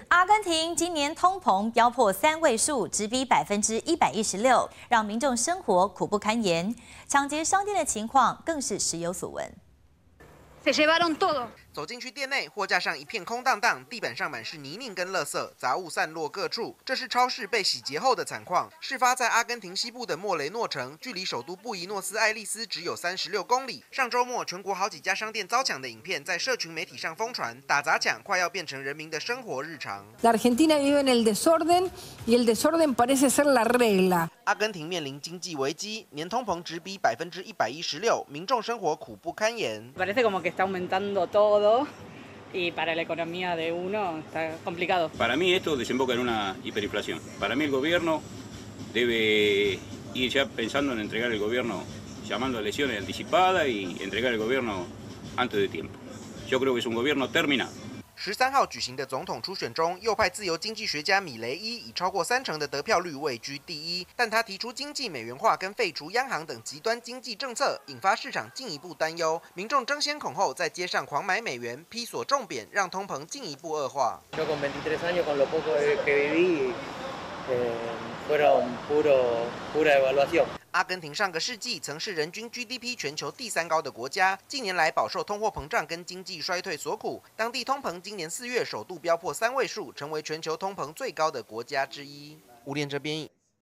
阿根廷今年通膨飙破3位数，直逼116%，让民众生活苦不堪言。抢劫商店的情况更是时有所闻。 Se llevaron todo. 走进去店内，货架上一片空荡荡，地板上满是泥泞跟垃圾，杂物散落各处。这是超市被洗劫后的惨况。事发在阿根廷西部的莫雷诺城，距离首都布宜诺斯艾利斯只有36公里。上周末，全国好几家商店遭抢的影片在社群媒体上疯传，打砸抢快要变成人民的生活日常。 La Argentina vive en el desorden y el desorden parece ser la regla. 阿根廷面临经济危机，年通膨直逼116%，民众生活苦不堪言。 Parece como que está aumentando todo y para la economía de uno está complicado. Para mí esto desemboca en una hiperinflación. Para mí el gobierno debe ir ya pensando en entregar el gobierno, llamando a elecciones anticipadas y entregar el gobierno antes de tiempo. Yo creo que es un gobierno terminado. 13号举行的总统初选中，右派自由经济学家米雷伊以超过30%的得票率位居第一，但他提出经济美元化跟废除央行等极端经济政策，引发市场进一步担忧，民众争先恐后在街上狂买美元，批锁重贬，让通膨进一步恶化。 Yo con 23 años, con lo poco que viví, fueron pura evaluación. 阿根廷上个世纪曾是人均 GDP 全球第3高的国家，近年来饱受通货膨胀跟经济衰退所苦。当地通膨今年4月首度飙破3位数，成为全球通膨最高的国家之一。吴连哲编译。